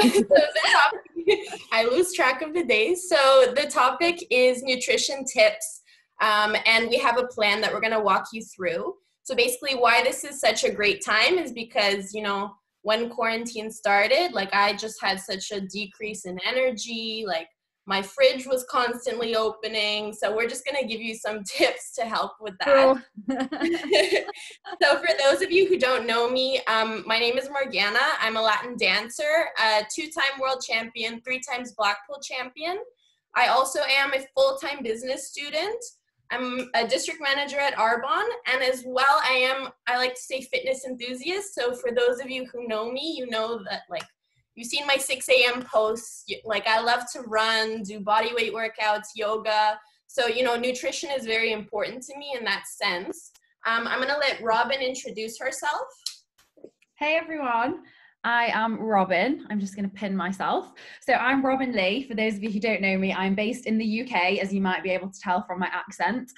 I lose track of the days. So the topic is nutrition tips, and we have a plan that we're going to walk you through. So basically why this is such a great time is because, you know, when quarantine started, like I just had such a decrease in energy, like my fridge was constantly opening. So we're just going to give you some tips to help with that. So for those of you who don't know me, my name is Morgana. I'm a Latin dancer, a 2-time world champion, 3 times Blackpool champion. I also am a full-time business student. I'm a district manager at Arbonne, and as well I like to say fitness enthusiast. So for those of you who know me, you know that like you've seen my 6 a.m. posts. Like I love to run, do body weight workouts, yoga. So, you know, nutrition is very important to me in that sense. I'm going to let Robyn introduce herself. Hey everyone, I am Robyn. I'm just going to pin myself. So I'm Robyn Lee. For those of you who don't know me, I'm based in the UK, as you might be able to tell from my accent.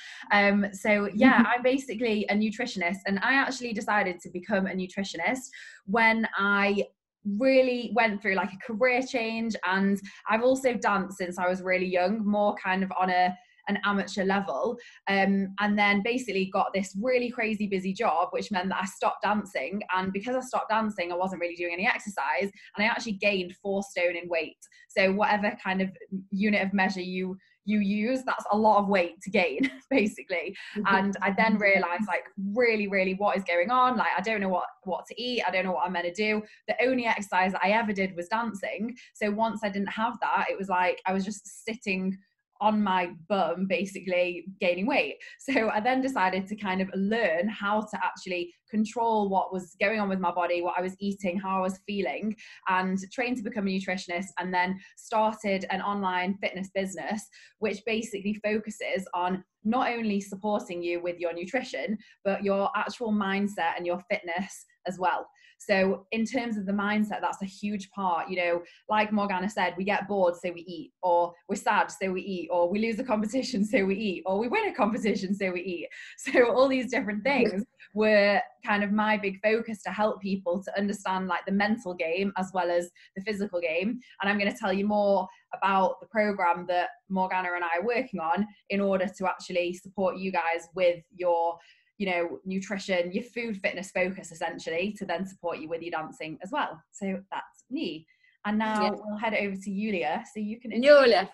So yeah, I'm basically a nutritionist, and I actually decided to become a nutritionist when I really went through like a career change, and I've also danced since I was really young, more kind of on an amateur level, and then basically got this really crazy busy job, which meant that I stopped dancing. And because I stopped dancing, I wasn't really doing any exercise, and I actually gained 4 stone in weight. So whatever kind of unit of measure you use, that's a lot of weight to gain, basically. And I then realized like really what is going on. Like I don't know what to eat, I don't know what I'm meant to do. The only exercise that I ever did was dancing. So once I didn't have that, it was like I was just sitting on my bum, basically gaining weight. So I then decided to kind of learn how to actually control what was going on with my body, what I was eating, how I was feeling, and trained to become a nutritionist, and then started an online fitness business, which basically focuses on not only supporting you with your nutrition, but your actual mindset and your fitness as well. So in terms of the mindset, that's a huge part. You know, like Morgana said, we get bored, so we eat, or we're sad, so we eat, or we lose a competition, so we eat, or we win a competition, so we eat. So all these different things were kind of my big focus to help people to understand like the mental game as well as the physical game. And I'm going to tell you more about the program that Morgana and I are working on in order to actually support you guys with your, you know, nutrition, your food fitness focus, essentially, to then support you with your dancing as well. So that's me. And now we'll head over to Yulia, so you can Yulia.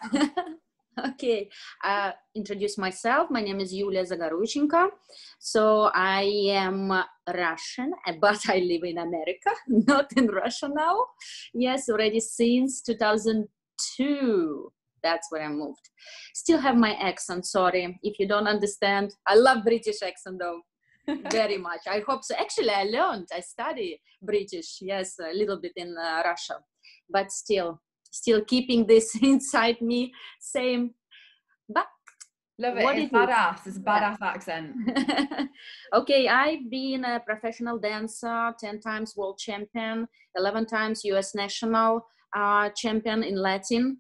Okay, introduce myself. My name is Yulia Zagoruychenko. So I am Russian, but I live in America, not in Russia now. Yes, already since 2002. That's where I moved. Still have my accent, sorry if you don't understand. I love British accent though, very much. I hope so. Actually, I study British, yes, a little bit in Russia, but still keeping this inside me, same. But love it. It's badass. It's a badass accent. Okay, I've been a professional dancer, 10 times world champion, 11 times US national champion in Latin.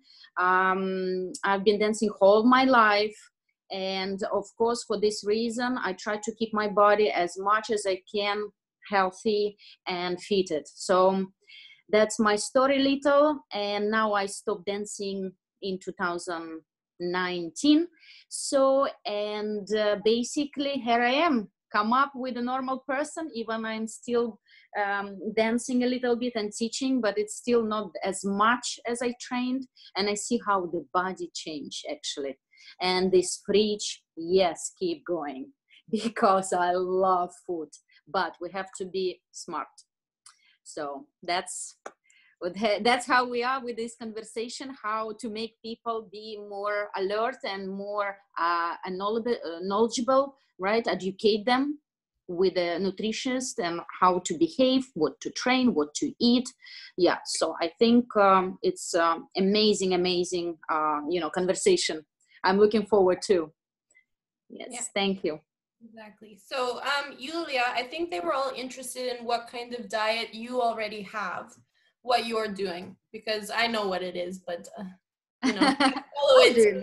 I've been dancing all my life, and of course for this reason I try to keep my body as much as I can healthy and fitted. So that's my story little, and now I stopped dancing in 2019. So and basically here I am, come up with a normal person, even I'm still dancing a little bit and teaching, but it's still not as much as I trained. And I see how the body changed actually. And this fridge, yes, keep going, because I love food, but we have to be smart. So that's how we are with this conversation, how to make people be more alert and more knowledgeable, right? Educate them with a nutritionist and how to behave, what to train, what to eat. Yeah, so I think it's amazing, you know, conversation. I'm looking forward to. Yes, thank you. Exactly. So, Yulia, I think they were all interested in what kind of diet you already have, what you're doing, because I know what it is, but you know, I follow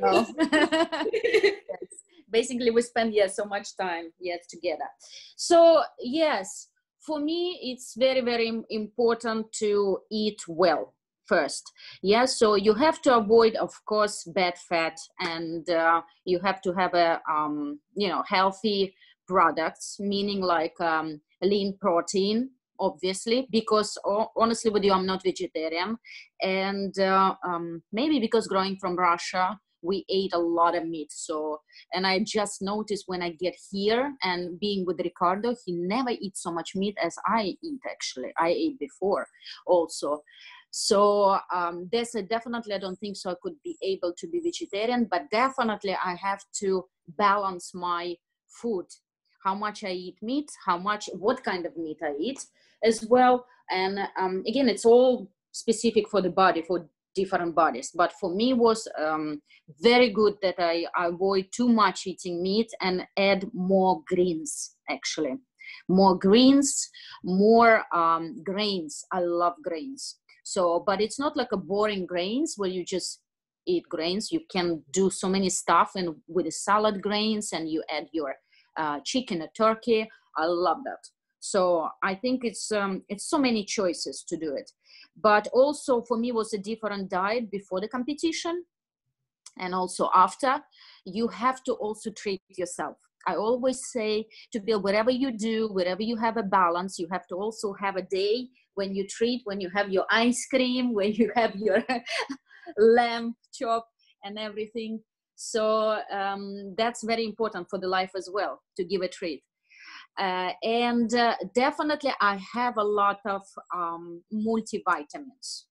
it. Yes. Basically, we spend so much time together. So yes, for me, it's very important to eat well. first. Yeah, so you have to avoid, of course, bad fat, and you have to have a healthy products, meaning like lean protein, obviously, because honestly with you, I'm not vegetarian, and maybe because growing from Russia, we ate a lot of meat. So, and I just noticed when I get here and being with Ricardo, he never eats so much meat as I eat. Actually, I ate before also. So there's definitely, I don't think so I could be able to be vegetarian, but definitely I have to balance my food, how much I eat meat, what kind of meat I eat as well. And again, it's all specific for the body, for different bodies. But for me, was very good that I avoid too much eating meat and add more greens, actually. More greens, more grains. I love grains. So, but it's not like a boring grains where you just eat grains. You can do so many stuff and with the salad grains, and you add your chicken or turkey. I love that. So I think it's so many choices to do it. But also for me was a different diet before the competition and also after. You have to also treat yourself. I always say to Bill, whatever you do, wherever you have a balance, you have to also have a day when you treat, when you have your ice cream, when you have your lamb chop and everything. So that's very important for the life as well, to give a treat. And definitely I have a lot of multivitamins,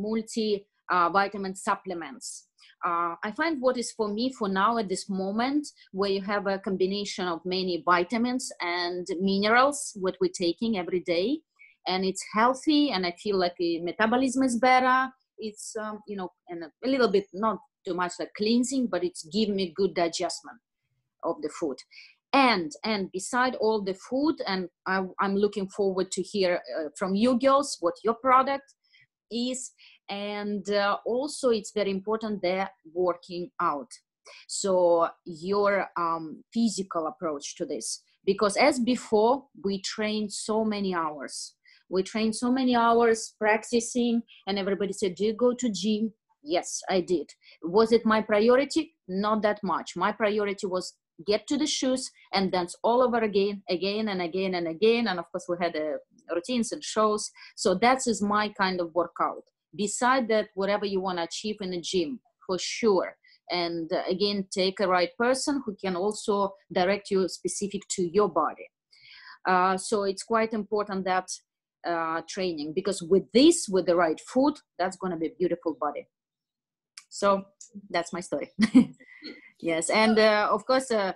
vitamin supplements. I find what is for me for now at this moment, where you have a combination of many vitamins and minerals, what we're taking every day, and it's healthy, and I feel like the metabolism is better. It's, and a little bit, not too much like cleansing, but it's giving me good digestion of the food. And beside all the food, and I'm looking forward to hear from you girls what your product is. And also it's very important that working out. So your physical approach to this, because as before, we trained so many hours. We trained so many hours practicing, and everybody said, do you go to gym? Yes, I did. Was it my priority? Not that much. My priority was get to the shoes and dance all over again and again and again. And of course we had routines and shows. So that is my kind of workout. Beside that, whatever you want to achieve in a gym, for sure. And again, take a right person who can also direct you specific to your body. So it's quite important that training, because with this, with the right food, that's going to be a beautiful body. So that's my story. Yes. And of course, sorry,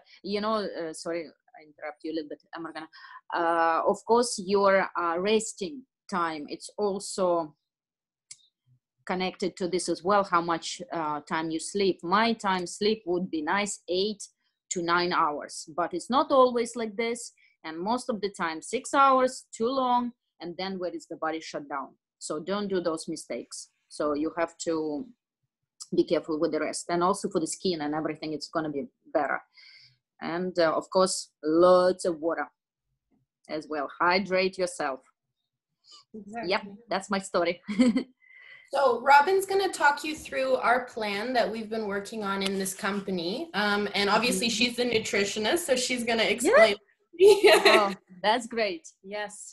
I interrupt you a little bit, Morgana. Of course, your resting time, it's also connected to this as well, how much time you sleep. My time sleep would be nice 8 to 9 hours, but it's not always like this. And most of the time, 6 hours, too long. And then where is the body shut down? So don't do those mistakes. So you have to be careful with the rest. And also for the skin and everything, it's going to be better. And of course, lots of water as well. Hydrate yourself. Exactly. Yep, that's my story. So Robyn's going to talk you through our plan that we've been working on in this company. And obviously she's the nutritionist, so she's going to explain. Yeah. Oh, that's great. Yes.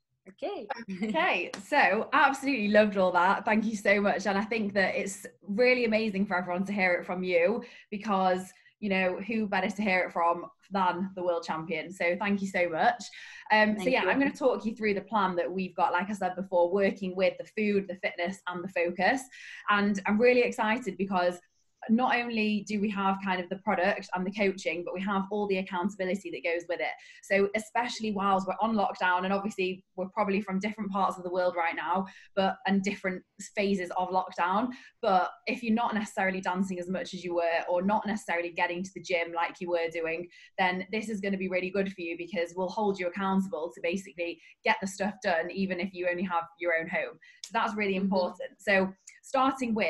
Okay, so absolutely loved all that. Thank you so much. And I think that it's really amazing for everyone to hear it from you, because who better to hear it from than the world champion. So thank you so much. I'm going to talk you through the plan that we've got, like I said before, working with the food, the fitness and the focus. And I'm really excited because not only do we have kind of the product and the coaching, but we have all the accountability that goes with it. So especially whilst we're on lockdown, and obviously we're probably from different parts of the world right now, and different phases of lockdown. But if you're not necessarily dancing as much as you were, or not necessarily getting to the gym like you were doing, then this is going to be really good for you, because we'll hold you accountable to basically get the stuff done, even if you only have your own home. So that's really important. So starting with,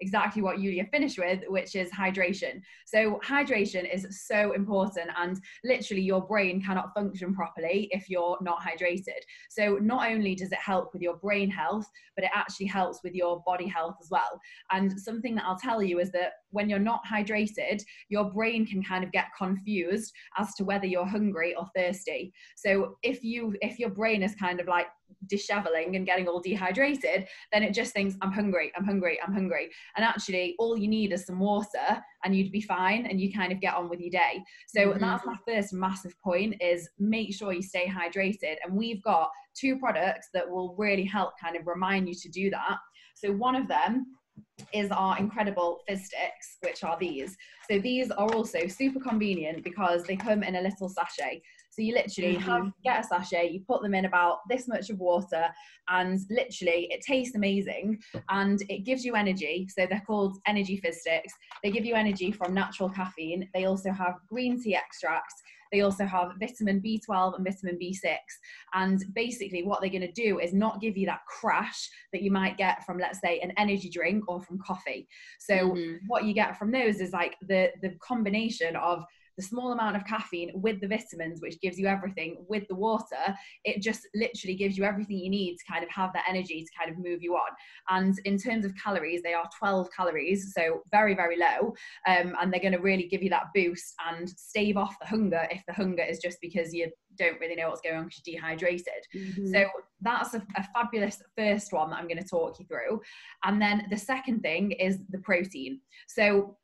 exactly what Yulia finished with, which is hydration. So hydration is so important, and literally your brain cannot function properly if you're not hydrated. So not only does it help with your brain health, but it actually helps with your body health as well. And something that I'll tell you is that when you're not hydrated, your brain can kind of get confused as to whether you're hungry or thirsty. So if your brain is kind of like disheveling and getting all dehydrated, then it just thinks, I'm hungry, I'm hungry, I'm hungry. And actually all you need is some water and you'd be fine, and you kind of get on with your day. So that's my first massive point, is make sure you stay hydrated. And we've got 2 products that will really help kind of remind you to do that. So one of them is our incredible fizz sticks, which are these. So these are also super convenient because they come in a little sachet. So you literally get a sachet, you put them in about this much of water, and literally it tastes amazing and it gives you energy. So they're called energy fizz sticks. They give you energy from natural caffeine. They also have green tea extracts. They also have vitamin B12 and vitamin B6. And basically what they're going to do is not give you that crash that you might get from, let's say, an energy drink or from coffee. So what you get from those is like the combination of the small amount of caffeine with the vitamins, which gives you everything, with the water. It just literally gives you everything you need to kind of have that energy to kind of move you on. And in terms of calories, they are 12 calories, so very, very low. And they're going to really give you that boost and stave off the hunger, if the hunger is just because you don't really know what's going on because you're dehydrated. So that's a fabulous first one that I'm going to talk you through. And then the second thing is the protein. So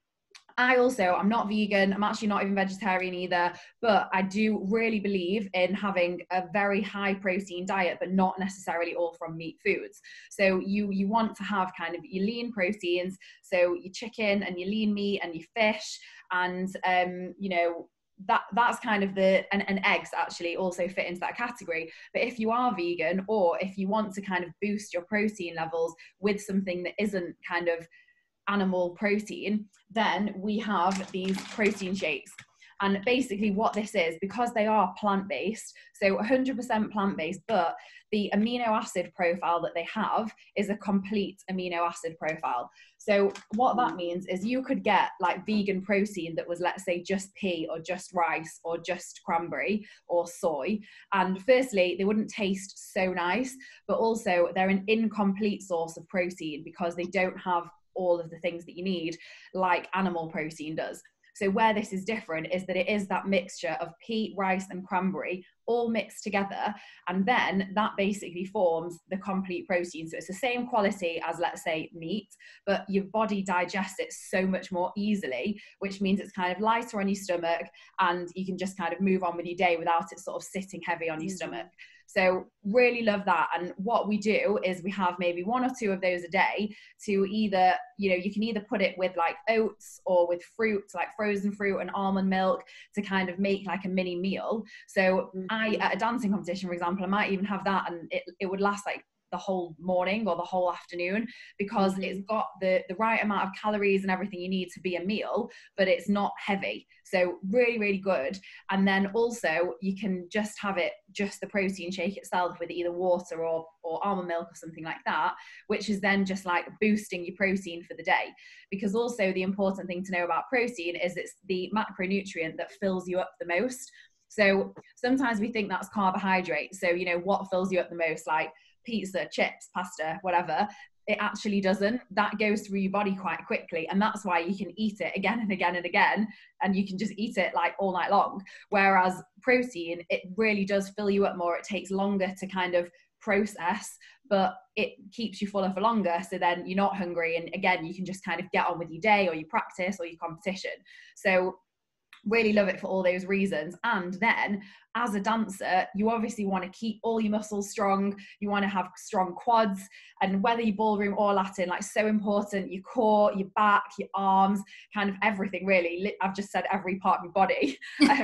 I'm not vegan, I'm actually not even vegetarian either, but I do really believe in having a very high protein diet, but not necessarily all from meat foods. So you want to have kind of your lean proteins, so your chicken and your lean meat and your fish, and you know, that's kind of and eggs actually also fit into that category. But if you are vegan, or if you want to kind of boost your protein levels with something that isn't kind of animal protein, then we have these protein shakes. And basically what this is, because they are plant-based, so 100% plant-based, but the amino acid profile that they have is a complete amino acid profile. So what that means is you could get like vegan protein that was, let's say, just pea or just rice or just cranberry or soy. And firstly, they wouldn't taste so nice, but also they're an incomplete source of protein because they don't have all of the things that you need like animal protein does. So where this is different is that it is that mixture of pea, rice and cranberry all mixed together, and then that basically forms the complete protein. So it's the same quality as, let's say, meat, but your body digests it so much more easily, which means it's kind of lighter on your stomach and you can just kind of move on with your day without it sort of sitting heavy on your stomach. So really love that. And what we do is we have maybe 1 or 2 of those a day to either, you know, you can either put it with like oats or with fruit, like frozen fruit and almond milk, to kind of make like a mini meal. So at a dancing competition, for example, I might even have that, and it would last like the whole morning or the whole afternoon, because it's got the right amount of calories and everything you need to be a meal, but it's not heavy. So really, really good. And then also you can just have it, just the protein shake itself, with either water or almond milk or something like that, which is then just like boosting your protein for the day. Because also the important thing to know about protein is it's the macronutrient that fills you up the most. So sometimes we think that's carbohydrate. So, you know, what fills you up the most, like pizza, chips, pasta, whatever. It actually doesn't. That goes through your body quite quickly, and that's why you can eat it again and again and again, and you can just eat it like all night long. Whereas protein, it really does fill you up more. It takes longer to kind of process, but it keeps you fuller for longer, so then you're not hungry, and again you can just kind of get on with your day or your practice or your competition. So really love it for all those reasons. And then as a dancer, you obviously want to keep all your muscles strong, you want to have strong quads, and whether you ballroom or Latin, like, so important, your core, your back, your arms, kind of everything really. I've just said every part of your body.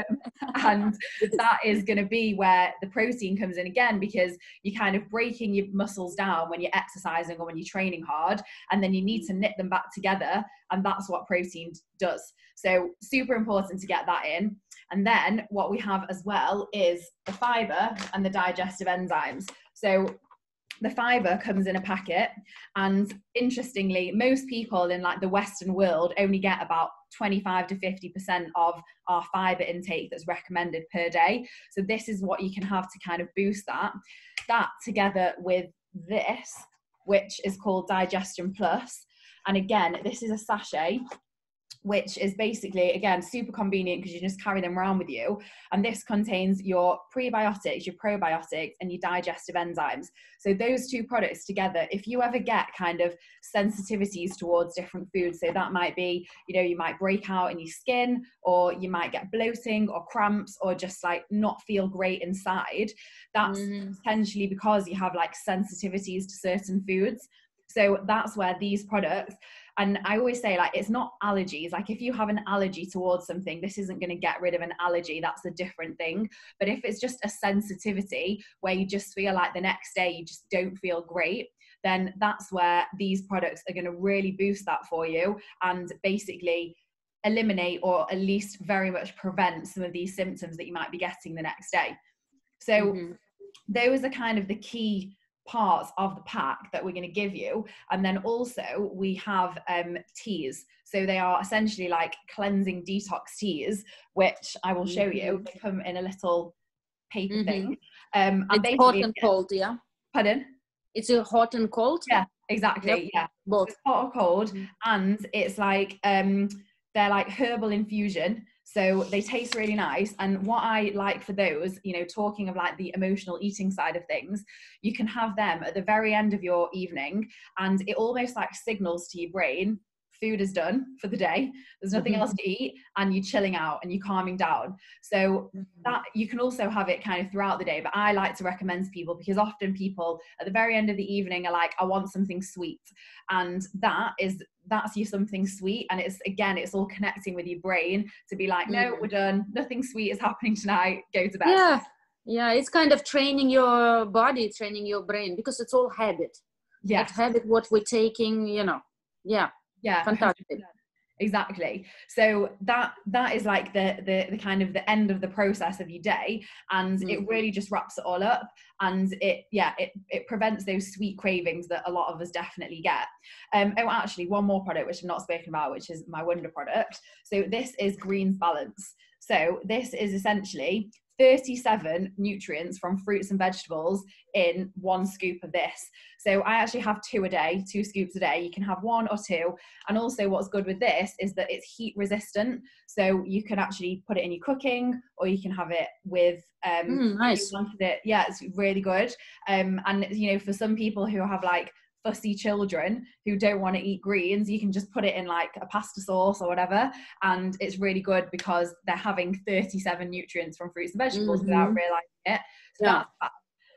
And that is going to be where the protein comes in again, because you're kind of breaking your muscles down when you're exercising or when you're training hard, and then you need to knit them back together, and that's what protein does. So super important to get that in. And then what we have as well is the fiber and the digestive enzymes. So the fiber comes in a packet, and interestingly, most people in like the Western world only get about 25 to 50% of our fiber intake that's recommended per day. So this is what you can have to kind of boost that together with this, which is called Digestion Plus. And again, this is a sachet, which is basically, again, super convenient because you just carry them around with you. And this contains your prebiotics, your probiotics, and your digestive enzymes. So those two products together, if you ever get kind of sensitivities towards different foods, so that might be, you know, you might break out in your skin, or you might get bloating or cramps, or just like not feel great inside, that's potentially because you have like sensitivities to certain foods. So that's where these products, and I always say, like, it's not allergies. Like, if you have an allergy towards something, this isn't going to get rid of an allergy. That's a different thing. But if it's just a sensitivity where you just feel like the next day you just don't feel great, then that's where these products are going to really boost that for you and basically eliminate, or at least very much prevent, some of these symptoms that you might be getting the next day. So those are kind of the key parts of the pack that we're going to give you. And then also we have teas. So they are essentially like cleansing detox teas, which I will show you. They come in a little paper thing. And it's hot and cold, yeah? Pardon? It's a hot and cold? Yeah, exactly. Yep. Yeah, both. So it's hot or cold, and it's like they're like herbal infusion. So they taste really nice. And what I like for those, you know, talking of like the emotional eating side of things, you can have them at the very end of your evening, and it almost like signals to your brain, food is done for the day, there's nothing else to eat, and you're chilling out and you're calming down. So that you can also have it kind of throughout the day, but I like to recommend to people, because often people at the very end of the evening are like, I want something sweet, and that's your something sweet. And it's, again, it's all connecting with your brain to be like, no, we're done, nothing sweet is happening tonight, go to bed. Yeah, it's kind of training your body, training your brain, because it's all habit. Like habit, what we're taking, you know. Yeah, fantastic. 100%. Exactly. So that is like the kind of the end of the process of your day, and it really just wraps it all up, and it prevents those sweet cravings that a lot of us definitely get. Actually, one more product which I've not spoken about, which is my wonder product. So this is Greens Balance. So this is essentially 37 nutrients from fruits and vegetables in one scoop of this. So I actually have 2 scoops a day. You can have 1 or 2. And also what's good with this is that it's heat resistant. So you can actually put it in your cooking, or you can have it with, nice. Yeah, it's really good. And you know, for some people who have like fussy children who don't want to eat greens, you can just put it in like a pasta sauce or whatever, and it's really good because they're having 37 nutrients from fruits and vegetables without realizing it. So that's that.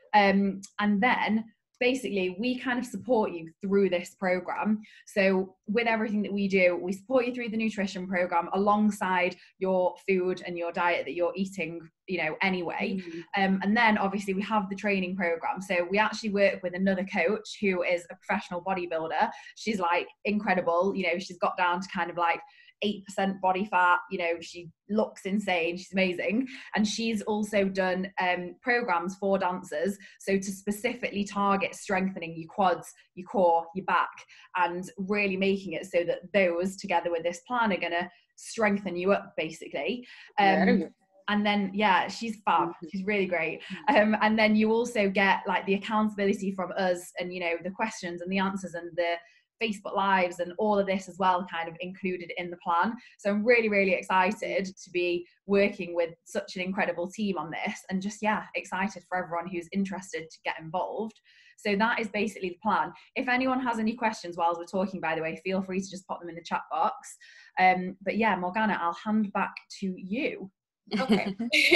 And then basically we kind of support you through this program. So with everything that we do, we support you through the nutrition program alongside your food and your diet that you're eating, you know, anyway. And then obviously we have the training program. So we actually work with another coach who is a professional bodybuilder. She's like incredible. You know, she's got down to kind of like 8% body fat, you know, she looks insane, she's amazing. And she's also done programs for dancers, so to specifically target strengthening your quads, your core, your back, and really making it so that those together with this plan are going to strengthen you up basically. And then she's fab, she's really great. And then you also get like the accountability from us, and you know, the questions and the answers and the Facebook Lives and all of this as well, kind of included in the plan. So I'm really, really excited to be working with such an incredible team on this, and just, excited for everyone who's interested to get involved. So that is basically the plan. If anyone has any questions while we're talking, by the way, feel free to just pop them in the chat box. But Morgana, I'll hand back to you. Okay.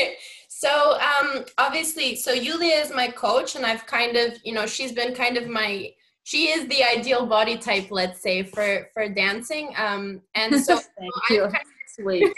So obviously, so Yulia is my coach, and I've kind of, you know, she's been kind of she is the ideal body type, let's say, for dancing. And so Sweet.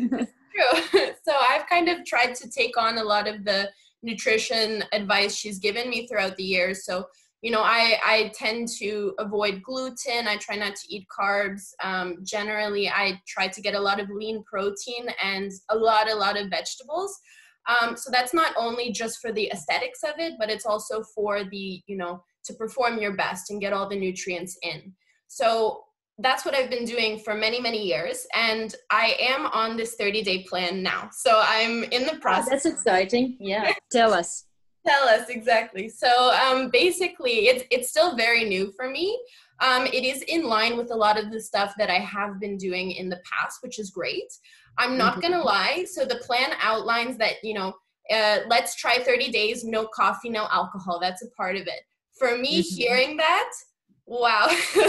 True. So I've kind of tried to take on a lot of the nutrition advice she's given me throughout the years. So, you know, I tend to avoid gluten. I try not to eat carbs. Generally, I try to get a lot of lean protein and a lot of vegetables. So that's not only just for the aesthetics of it, but it's also for the, to perform your best and get all the nutrients in. So that's what I've been doing for many, many years. And I am on this 30-day plan now. So I'm in the process. Oh, that's exciting. Yeah. Tell us. Tell us, exactly. So basically, it's still very new for me. It is in line with a lot of the stuff that I have been doing in the past, which is great. I'm not going to lie. So the plan outlines that, let's try 30 days, no coffee, no alcohol. That's a part of it. For me, hearing that, wow.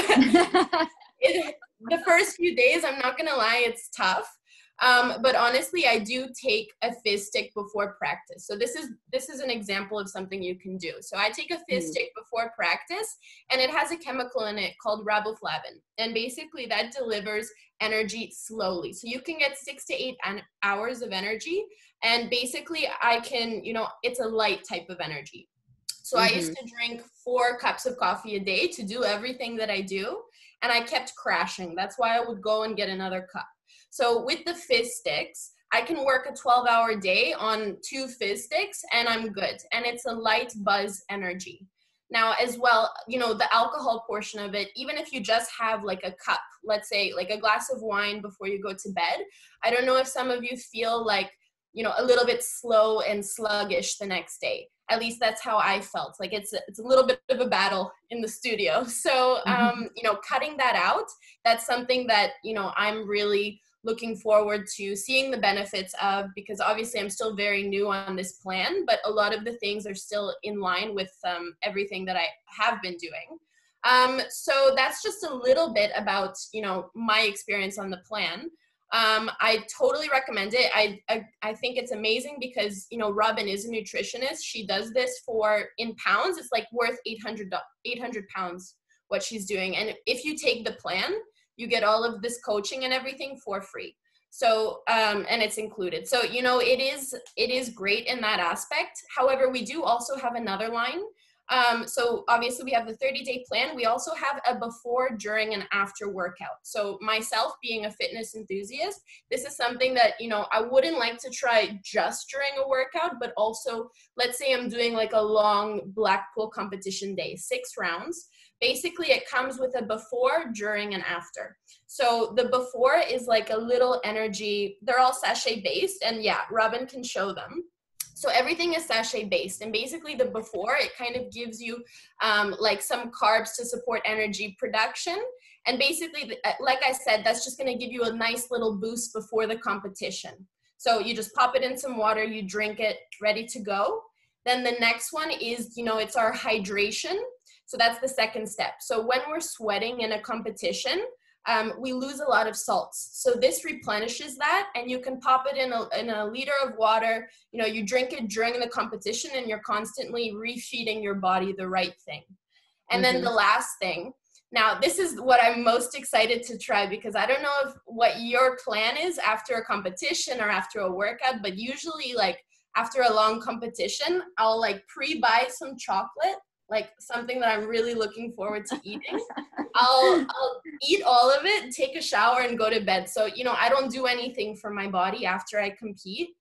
The first few days, I'm not going to lie, it's tough. But honestly, I do take a fizz stick before practice. So this is an example of something you can do. So I take a fizz stick before practice, and it has a chemical in it called riboflavin. And basically that delivers energy slowly. So you can get 6 to 8 hours of energy. And basically I can, it's a light type of energy. So I used to drink 4 cups of coffee a day to do everything that I do. And I kept crashing. That's why I would go and get another cup. So with the fizz sticks, I can work a 12-hour day on 2 fizz sticks and I'm good. And it's a light buzz energy. Now as well, the alcohol portion of it, even if you just have like a cup, let's say like a glass of wine before you go to bed, I don't know if some of you feel like, a little bit slow and sluggish the next day. At least that's how I felt. Like it's a little bit of a battle in the studio. So, cutting that out, that's something that, I'm really looking forward to seeing the benefits of, because obviously I'm still very new on this plan, but a lot of the things are still in line with everything that I have been doing. So that's just a little bit about, my experience on the plan. I totally recommend it. I think it's amazing because, Robyn is a nutritionist. She does this in pounds, it's like worth 800 pounds, what she's doing. And if you take the plan, you get all of this coaching and everything for free. So, and it's included. So, it is great in that aspect. However, we do also have another line. So obviously we have the 30-day plan. We also have a before, during, and after workout. So myself being a fitness enthusiast, this is something that, I wouldn't like to try just during a workout, but also let's say I'm doing like a long Blackpool competition day, 6 rounds. Basically it comes with a before, during, and after. So the before is like a little energy, they're all sachet based, and yeah, Robyn can show them. So everything is sachet based, and basically the before, it kind of gives you like some carbs to support energy production. And basically, like I said, that's just going to give you a nice little boost before the competition. So you just pop it in some water, you drink it, ready to go. Then the next one is, it's our hydration. So that's the second step. So when we're sweating in a competition, we lose a lot of salts. So this replenishes that, and you can pop it in a liter of water. You drink it during the competition, and you're constantly refeeding your body the right thing. And then the last thing, now this is what I'm most excited to try, because I don't know what your plan is after a competition or after a workout, but usually like after a long competition, I'll like pre-buy some chocolate, like something that I'm really looking forward to eating. I'll eat all of it, take a shower, and go to bed. So, I don't do anything for my body after I compete.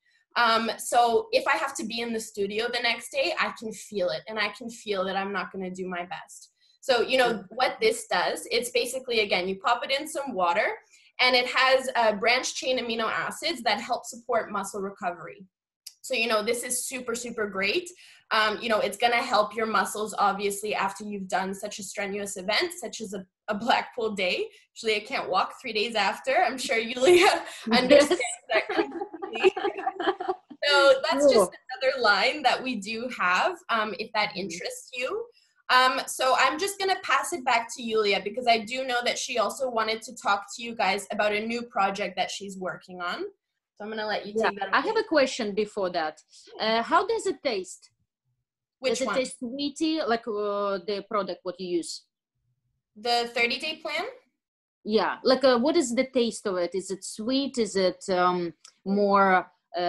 So if I have to be in the studio the next day, I can feel it, and I can feel that I'm not going to do my best. So, what this does, it's basically, again, you pop it in some water, and it has branched chain amino acids that help support muscle recovery. So, this is super, super great. It's going to help your muscles, obviously, after you've done such a strenuous event, such as a Blackpool day. Actually, I can't walk 3 days after. I'm sure Yulia understands that completely. So that's just another line that we do have, if that interests you. So I'm just going to pass it back to Yulia, because I do know that she also wanted to talk to you guys about a new project that she's working on. So I'm going to let you take that away. I have a question before that. How does it taste? Which does one? It taste sweety, like the product what you use? The 30-day plan? Yeah, like what is the taste of it? Is it sweet? Is it more,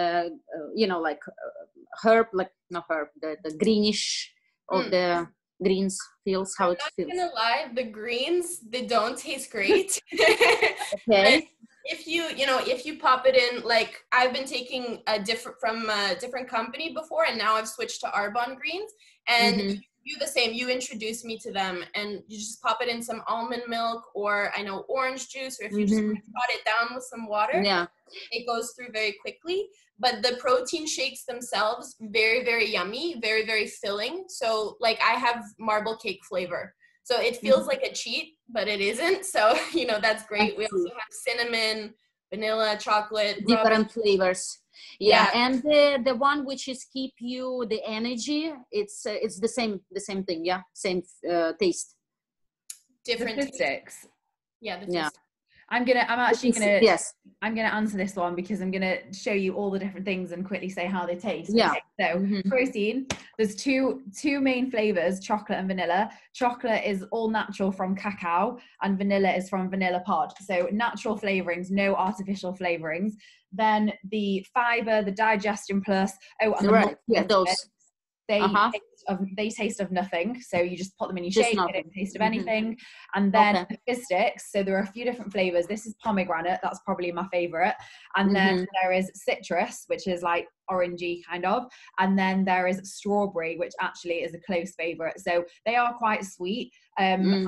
like herb, like not herb, the greenish of the greens feels, how it feels? I'm not gonna lie, the greens, they don't taste great. Okay. if you pop it in, like I've been taking a different company before, and now I've switched to Arbonne greens, and you the same. You introduce me to them, and you just pop it in some almond milk, or I know orange juice, or if you just pot it down with some water, it goes through very quickly. But the protein shakes themselves, very, very yummy, very, very filling. So like I have marble cake flavor. So it feels like a cheat, but it isn't. So, that's great. We also have cinnamon, vanilla, chocolate. Different flavors. Yeah. And the one which is keep you the energy, it's the same thing. Yeah. Same taste. Different the sticks. Yeah. The I'm gonna answer this one because I'm gonna show you all the different things and quickly say how they taste. Yeah. Okay, so protein, there's two main flavors, chocolate and vanilla. Chocolate is all natural from cacao, and vanilla is from vanilla pod. So natural flavorings, no artificial flavorings. Then the fiber, the digestion plus. Oh, and those. They taste of nothing, so you just put them in your shake. They don't taste of anything. And then the fizz sticks, so there are a few different flavors. This is pomegranate, that's probably my favorite. And then there is citrus, which is like orangey kind of, and then there is strawberry, which actually is a close favorite. So they are quite sweet, and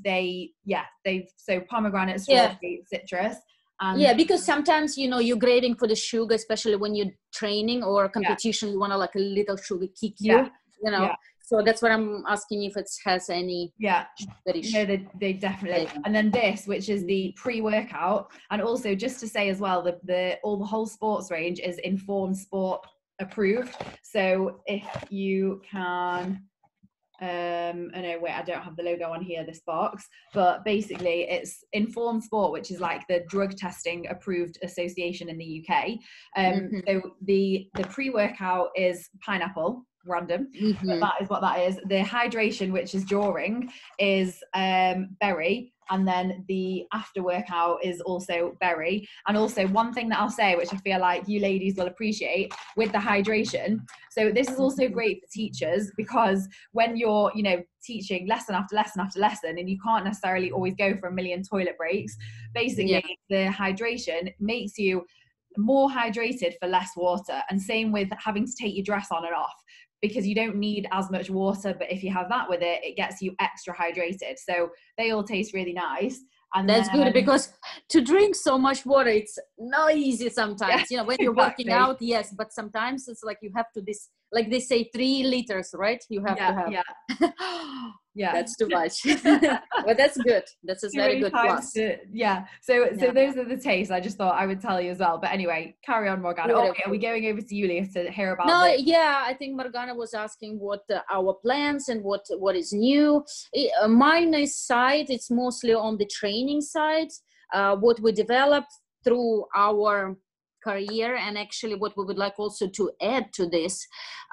so pomegranate, strawberry, citrus. Because sometimes you're craving for the sugar, especially when you're training or competition. You want to like a little sugar kick you. So that's what I'm asking if it has any. No, they definitely. And then this, which is the pre-workout, and also just to say as well, the whole sports range is Informed Sport approved. So if you can. I don't have the logo on here, this box, but basically it's Informed Sport, which is like the drug testing approved association in the UK. So the pre-workout is pineapple, random, but that is what that is. The hydration, which is during, is berry, and then the after workout is also berry. And also one thing that I'll say, which I feel like you ladies will appreciate with the hydration, so this is also great for teachers, because when you're teaching lesson after lesson after lesson, and you can't necessarily always go for a million toilet breaks, basically the hydration makes you more hydrated for less water. And same with having to take your dress on and off, because you don't need as much water, but if you have that with it, it gets you extra hydrated. So they all taste really nice. And that's good, because to drink so much water, it's not easy sometimes. When you're working out, yes, but sometimes it's like you have to like they say 3 liters, right? You have to have. That's too much. But that's good. That's a very good plus. So those are the tastes. I just thought I would tell you as well. But anyway, carry on, Morgana. Are we going over to Yulia to hear about I think Morgana was asking what our plans and what is new. Mine side, it's mostly on the training side, what we developed through our career, and actually what we would like also to add to this,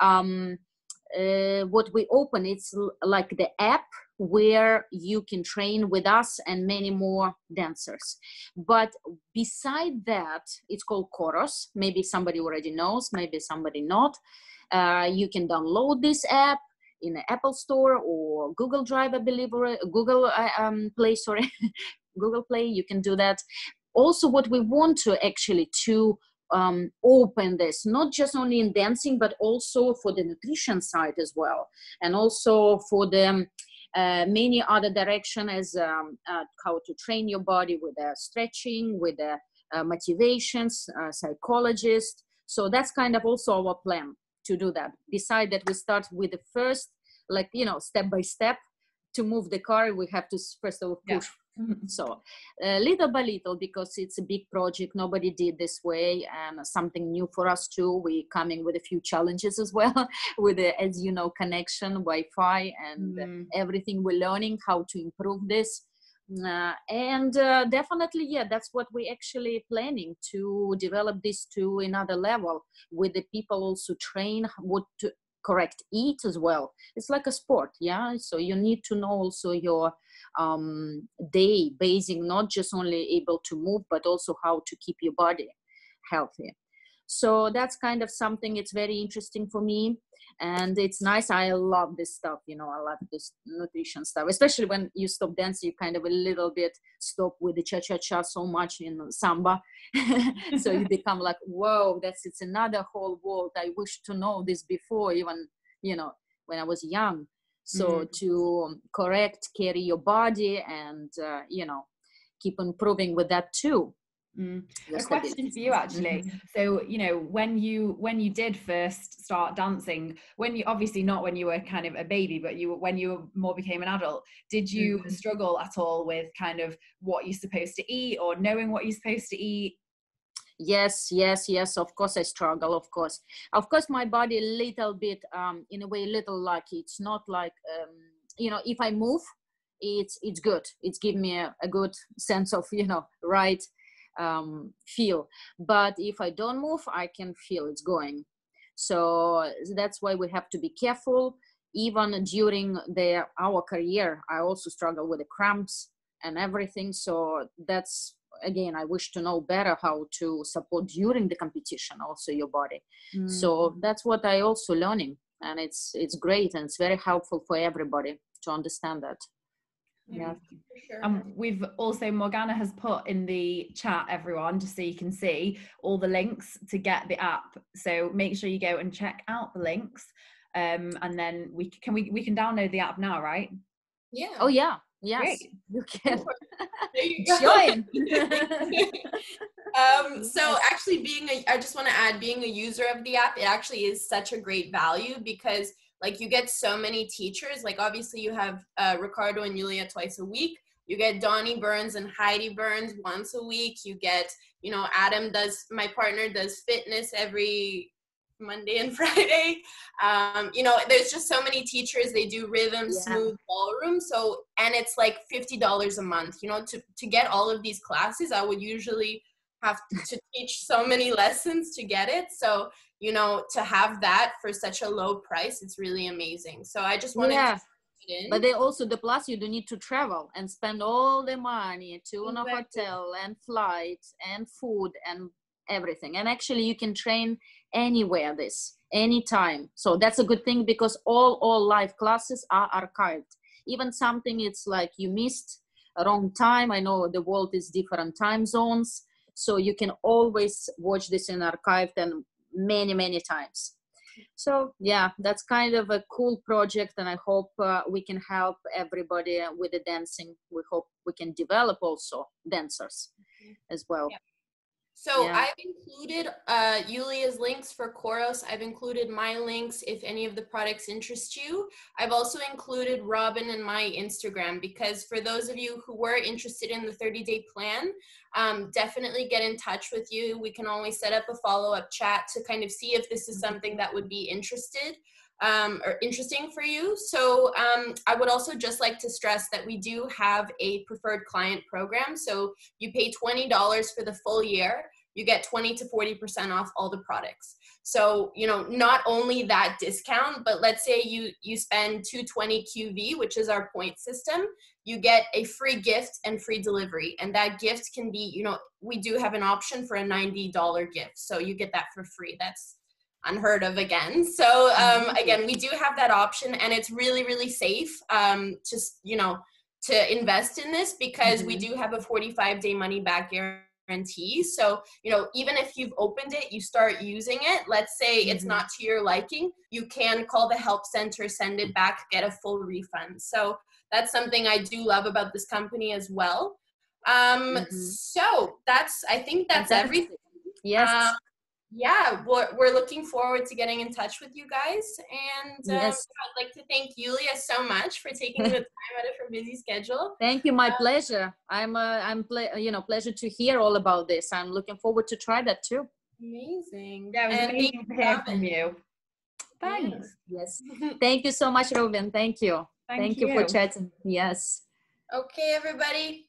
what we open, it's like the app where you can train with us and many more dancers. But beside that, it's called Chorus. Maybe somebody already knows, maybe somebody not. You can download this app in the Apple Store or Google Drive, I believe, or Google Play, sorry. Google Play, you can do that. Also, what we want to actually open this, not just only in dancing, but also for the nutrition side as well, and also for the many other direction as how to train your body with stretching, with motivations, psychologist. So that's kind of also our plan to do that. Beside that, we start with the first, step by step. To move the car, we have to first of all push. So little by little, because it's a big project, nobody did this way, and something new for us too. We're coming with a few challenges as well, with the, as you know, connection, Wi-Fi, and everything we're learning how to improve this. And definitely, that's what we're actually planning, to develop this to another level, with the people also train what to correct eat as well. It's like a sport, so you need to know also your day basing, not just only able to move, but also how to keep your body healthy. So that's kind of something, it's very interesting for me. And it's nice. I love this stuff, you know, I love this nutrition stuff, especially when you stop dancing, you kind of a little bit stop with the cha-cha-cha so much in samba. So you become like, whoa, it's another whole world. I wish to know this before, even, you know, when I was young. So to correct, carry your body and, you know, keep improving with that too. A question for you, actually. So, you know, when you did first start dancing, when you, obviously not when you were kind of a baby, but when you more became an adult, did you struggle at all with kind of what you're supposed to eat or knowing what you're supposed to eat? Yes. Of course I struggle. Of course, my body a little bit, in a way, a little lucky. It's not like, you know, if I move, it's good. It's give me a good sense of, you know, right feel. But if I don't move, I can feel it's going. So that's why we have to be careful. Even during our career, I also struggle with the cramps and everything. So that's, again, I wish to know better how to support during the competition also your body. So that's what I also learning, and it's great, and it's very helpful for everybody to understand that. Yeah, for sure. We've also, Morgana has put in the chat, everyone, just so you can see all the links to get the app. So make sure you go and check out the links, and then we can download the app now, right? Yeah. Oh yeah. Yes. Great. You can. There you go. Join. So actually I just want to add, being a user of the app, it actually is such a great value because like you get so many teachers. Like obviously you have Ricardo and Yulia twice a week. You get Donnie Burns and Heidi Burns once a week. You get, you know, my partner does fitness every Monday and Friday. You know, there's just so many teachers. They do rhythm, smooth, ballroom. So, and it's like $50 a month, you know, to get all of these classes. I would usually have to teach so many lessons to get it. So, you know, to have that for such a low price, it's really amazing. So I just wanted to but they also, the plus, you don't need to travel and spend all the money to a hotel and flights and food and everything. And actually you can train anywhere, anytime. So that's a good thing, because all live classes are archived. Even something it's like you missed a wrong time. I know the world is different time zones, so you can always watch this in archived and many times. So yeah, that's kind of a cool project, and I hope we can help everybody with the dancing. We hope we can develop also dancers as well. Yep. So I've included Yulia's links for Koros. I've included my links if any of the products interest you. I've also included Robyn and my Instagram, because for those of you who were interested in the 30-day plan, definitely get in touch with you. We can always set up a follow-up chat to kind of see if this is something that would be interesting for you. So I would also just like to stress that we do have a preferred client program. So you pay $20 for the full year, you get 20 to 40% off all the products. So, you know, not only that discount, but let's say you spend $220 QV, which is our point system, you get a free gift and free delivery. And that gift can be, you know, we do have an option for a $90 gift. So you get that for free. That's unheard of again. So again, we do have that option, and it's really safe just, you know, to invest in this, because we do have a 45-day money back guarantee. So, you know, even if you've opened it, you start using it, let's say it's not to your liking, you can call the help center, send it back, get a full refund. So that's something I do love about this company as well. So I think that's everything. Yes. Yeah, we're looking forward to getting in touch with you guys. And I'd like to thank Yulia so much for taking the time out of her busy schedule. Thank you. My pleasure. Pleasure to hear all about this. I'm looking forward to try that too. Amazing. Yeah, it was amazing to hear from you. Thanks. Yes. Thank you so much, Robyn. Thank you. Thank you for chatting. Yes. Okay, everybody.